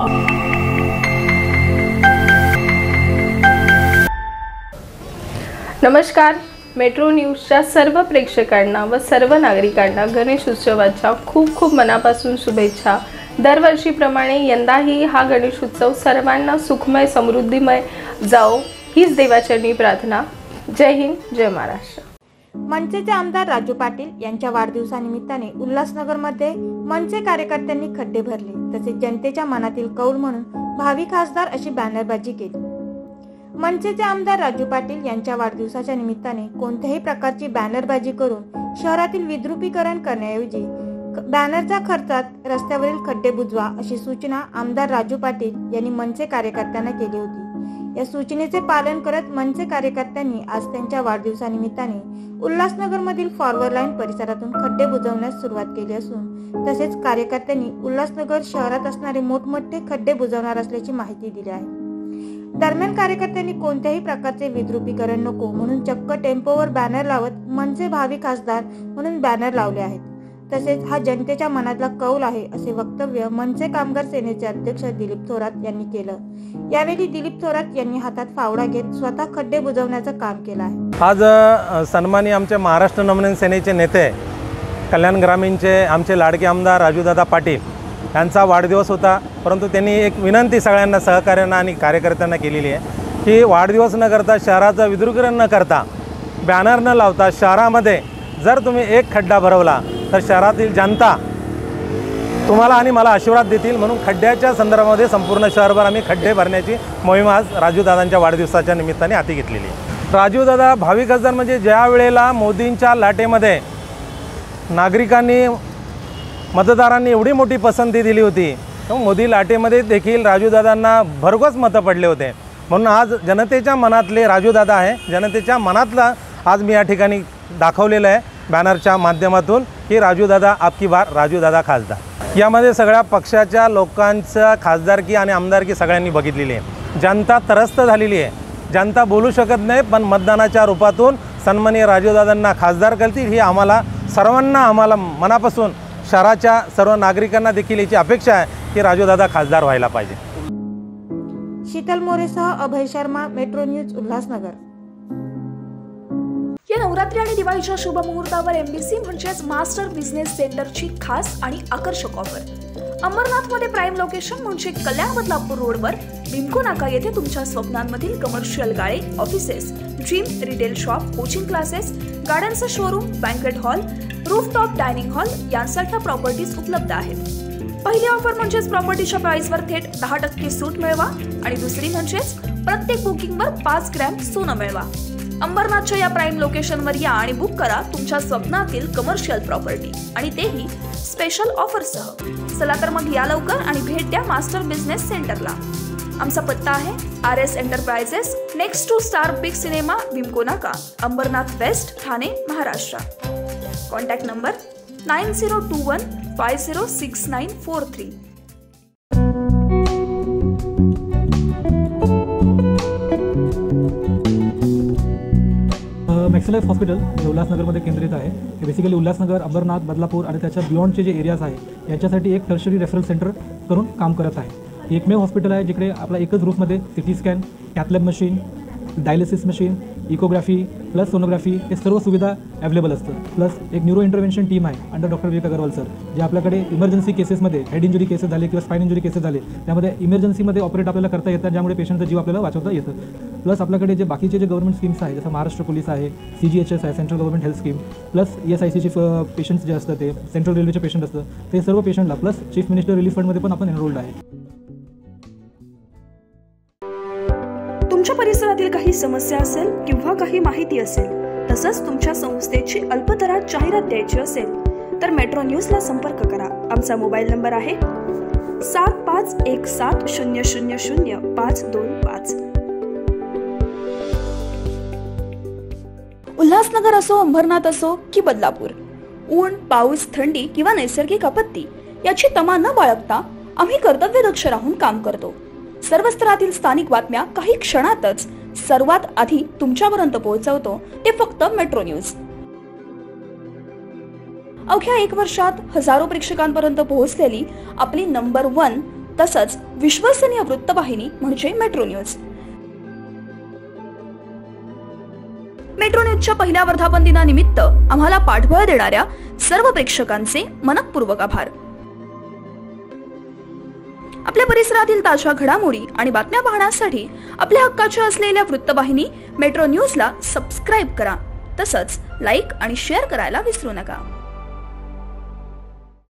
नमस्कार. मेट्रो न्यूजच्या सर्व प्रेक्षकांना व सर्व नागरिकांना गणेश उत्सवाच्या खूप खूप मनापासून शुभेच्छा. दरवर्षीप्रमाणे यंदाही हा गणेश उत्सव सर्वांना सुखमय समृद्धीमय जाओ हीच देवाचरणी प्रार्थना. जय हिंद, जय महाराष्ट्र. मनसेचे आमदार राजू पाटील यांच्या वाढदिवसानिमित्ताने उल्हासनगरमध्ये मनसे कार्यकर्त्यांनी खड्डे भरले, तसेच जनतेच्या मनातील कौल म्हणून भावी खासदार अशी बॅनरबाजी केली. मनसेचे आमदार राजू पाटील यांच्या वाढदिवसाच्या निमित्ताने कोणत्याही प्रकारची बॅनरबाजी करून शहरातील विद्रुपीकरण करण्याऐवजी बॅनरच्या खर्चात रस्त्यावरील खड्डे बुजवा अशी सूचना आमदार राजू पाटील यांनी मनसे कार्यकर्त्यांना केली होती. या सूचनेचे पालन करत मनसे कार्यकर्त्यांनी आज त्यांच्या वाढदिवसानिमित्ताने उल्हासनगरमधील फॉरवर्ड लाईन परिसरातून खड्डे बुजवण्यास सुरुवात केली असून तसेच कार्यकर्त्यांनी उल्हासनगर शहरात असणारे मोठमोठे खड्डे बुजवणार असल्याची माहिती दिली आहे. दरम्यान कार्यकर्त्यांनी कोणत्याही प्रकारचे विद्रुपीकरण नको म्हणून चक्क टेम्पोवर बॅनर लावत मनसे भावी खासदार म्हणून बॅनर लावले आहेत. तसेच हा जनतेच्या मनातला कौल आहे असे वक्तव्य मनसे कामगार सेनेचे अध्यक्ष दिलीप थोरात यांनी केलं. यावेळी दिलीप थोरात यांनी हातात फावडा घेत स्वतः खड्डे बुजवण्याचं काम केलं आहे. आज सन्माननीय आमचे महाराष्ट्र नवनिर्माण सेनेचे नेते कल्याण ग्रामीणचे आमचे लाडके आमदार राजूदादा पाटील यांचा वाढदिवस होता. परंतु त्यांनी एक विनंती सगळ्यांना सहकार्यांना आणि कार्यकर्त्यांना केलेली आहे की वाढदिवस न करता शहराचं विद्रुपीकरण न करता बॅनर न लावता शहरामध्ये जर तुम्ही एक खड्डा भरवला तर शहरातील जनता तुम्हाला आणि मला आशीर्वाद देतील. म्हणून खड्ड्याच्या संदर्भामध्ये संपूर्ण शहरभर आम्ही खड्डे भरण्याची मोहीम आज राजूदादांच्या वाढदिवसाच्या निमित्ताने हाती घेतलेली आहे. राजूदादा भावी खासदार म्हणजे ज्या वेळेला मोदींच्या लाटेमध्ये नागरिकांनी मतदारांनी एवढी मोठी पसंती दिली होती, मोदी लाटेमध्ये देखील राजूदादांना भरघोस मतं पडले होते. म्हणून आज जनतेच्या मनातले राजूदादा आहे, जनतेच्या मनातला आज मी या ठिकाणी दाखवलेलं आहे बॅनरच्या माध्यमातून की राजूदादा आपकी बार राजूदादा खासदार. यामध्ये सगळ्या पक्षाच्या लोकांचा खासदारकी आणि आमदारकी सगळ्यांनी बघितलेली आहे. जनता त्रस्त झालेली आहे. जनता बोलू शकत नाही, पण मतदानाच्या रूपातून सन्माननीय राजूदादांना खासदार करतील ही आम्हाला मनापासून शहराच्या सर्व नागरिकांना देखील याची अपेक्षा आहे की राजूदादा खासदार व्हायला पाहिजे. शीतल मोरेसह अभय शर्मा, मेट्रो न्यूज, उल्हासनगर. या नवरात्री आणि दिवाळीच्या शुभ मुहूर्तावर एमबीसी म्हणजेच मास्टर बिझनेस सेंटरची खास आणि आकर्षक ऑफर. अंबरनाथमध्ये प्राईम लोकेशन म्हणजे कल्याण बदलापूर रोडवर विमको नाका येथे तुमच्या स्वप्नांमधील कमर्शियल गाळे, offices, gym, retail shop, coaching classes, गार्डनचं showroom, banquet hall, rooftop dining hall यांसारख्या प्रॉपर्टीज उपलब्ध आहेत. पहिली ऑफर म्हणजेच प्रॉपर्टीच्या प्राइसवर थेट 10% सूट मिळवा आणि दुसरी म्हणजेच प्रत्येक बुकिंगवर 5 ग्रॅम सोनं मिळवा. अंबरनाथच्या या प्राईम लोकेशनवर या आणि बुक करा तुमच्या स्वप्नातील कमर्शियल प्रॉपर्टी आणि तेही स्पेशल ऑफरसह. चला तर मग या लवकर आणि भेट द्या मास्टर बिझनेस सेंटरला. आमचा पत्ता आहे RS enterprises, next to Star Big cinema, Wimco Naka, Ambernath west, Thane, Maharashtra. Contact number 9021506943. Maxilife hospital जे उल्हासनगरमध्ये केंद्रित आहे. हे बेसिकली उल्हासनगर, अंबरनाथ, बदलापूर आणि त्याच्या बियॉन्डचे जे एरियाज आहे याच्यासाठी एक टर्शरी रेफरल सेंटर करून काम करत आहे. एकमेव हॉस्पिटल आहे जिकडे आपला एकच रूफमध्ये CT scan, cath lab machine, dialysis machine, echography plus sonography हे सर्व सुविधा अवेलेबल असतं. प्लस एक न्यूरो इंटरव्हेन्शन टीम आहे under doctor Vivek Agrawal sir, जे आपल्याकडे इमर्जन्सी केसेसमध्ये हेड इंजुरी केसेस झाले किंवा स्पाइन इंजुरी केसेस झाले त्यामध्ये इमर्जन्सीमध्ये ऑपरेट आपल्याला करता येतात, ज्यामुळे पेशंटचा जीव आपल्याला वाचवता येतं. प्लस आपल्याकडे जे बाकीचे जे गव्हर्नमेंट स्कीम्स आहे जसं महाराष्ट्र पोलीस आहे, CGHS आहे, central government health scheme, plus ESICचे पेशंट्स जे असतं ते सेंट्रल रेल्वेचे पेशंट असतं ते सर्व पेशंटला प्लस चीफ मिनिस्टर रिलीफ फंडमध्ये पण आपण एनरोल्ड आहे. तुमच्या परिसरातील काही समस्या असेल किंवा काही माहिती असेल, तसंच तुमच्या संस्थेची अल्पदरात जाहिरात द्यायची असेल तर मेट्रो न्यूजला संपर्क करा. आमचा मोबाईल नंबर आहे 7517000525. उल्हासनगर असो, अंबरनाथ असो की बदलापूर, ऊन, पाऊस, थंडी किंवा नैसर्गिक आपत्ती याची तमा न बाळगता आम्ही कर्तव्यदक्ष राहून काम करतो. सर्व स्तरातील स्थानिक बातम्या काही क्षणातच सर्वात आधी तुमच्यापर्यंत पोहोचवतो ते फक्त मेट्रो न्यूज. अवघ्या 1 वर्षात हजारो प्रेक्षकांपर्यंत पोहोचलेली आपली नंबर 1 तसंच विश्वसनीय वृत्तवाहिनी म्हणजे मेट्रो न्यूज. मेट्रो न्यूजच्या पहिल्या वर्धापन दिनानिमित्त आम्हाला पाठबळ देणाऱ्या सर्व प्रेक्षकांचे मनःपूर्वक आभार. आपल्या परिसरातील ताज्या घडामोडी आणि बातम्या पाहण्यासाठी आपल्या हक्काच्या असलेल्या वृत्तवाहिनी मेट्रो न्यूजला सबस्क्राईब करा. तसंच लाईक आणि शेअर करायला विसरू नका.